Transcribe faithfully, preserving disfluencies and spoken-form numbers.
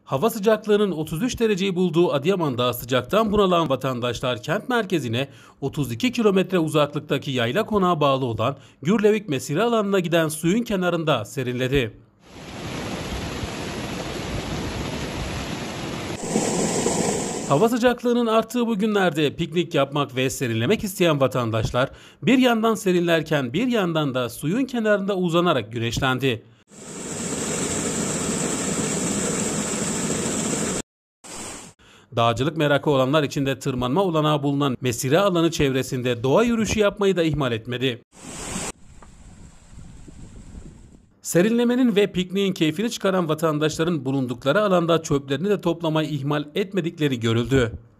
Hava sıcaklığının otuz üç dereceyi bulduğu Adıyaman'da sıcaktan bunalan vatandaşlar kent merkezine otuz iki kilometre uzaklıktaki yayla konağa bağlı olan Gürlevik mesire alanına giden suyun kenarında serinledi. Hava sıcaklığının arttığı bu günlerde piknik yapmak ve serinlemek isteyen vatandaşlar bir yandan serinlerken bir yandan da suyun kenarında uzanarak güneşlendi. Dağcılık merakı olanlar için de tırmanma olanağı bulunan mesire alanı çevresinde doğa yürüyüşü yapmayı da ihmal etmedi. Serinlemenin ve pikniğin keyfini çıkaran vatandaşların bulundukları alanda çöplerini de toplamayı ihmal etmedikleri görüldü.